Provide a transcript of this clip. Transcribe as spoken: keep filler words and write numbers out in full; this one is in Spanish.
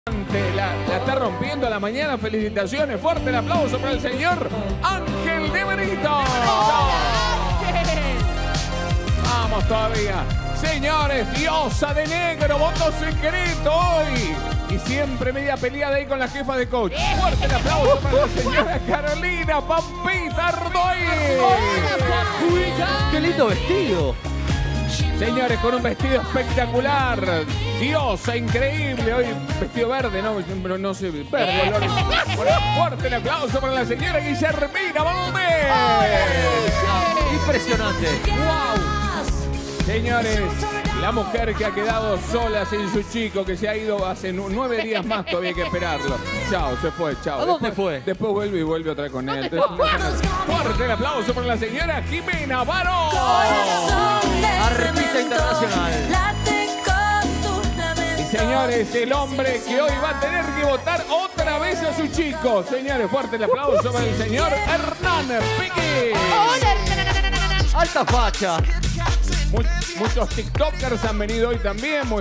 La, la está rompiendo a la mañana. Felicitaciones. Fuerte el aplauso para el señor Ángel de Brito. Vamos todavía. Señores, diosa de negro, voto secreto hoy. Y siempre media peleada ahí con la jefa de coach. Fuerte el aplauso para la señora Carolina Pampita Ardoy. ¡Qué lindo vestido! Señores, con un vestido espectacular. Diosa, increíble. Hoy vestido verde, no, no, no sé. Verde, bueno, fuerte el aplauso para la señora Guillermina Valdés. Impresionante. ¡Wow! Señores, la mujer que ha quedado sola sin su chico, que se ha ido hace nueve días más, todavía hay que esperarlo. Chao, se fue, chao. ¿A dónde después, fue? Después vuelve y vuelve otra con él. Fuerte el aplauso para la señora Jimena Barón. Artista internacional. Y señores, el hombre que hoy va a tener que votar otra vez a su chico. Señores, fuerte el aplauso para el señor Hernán Piqui. Alta facha. Muchos TikTokers han venido hoy también.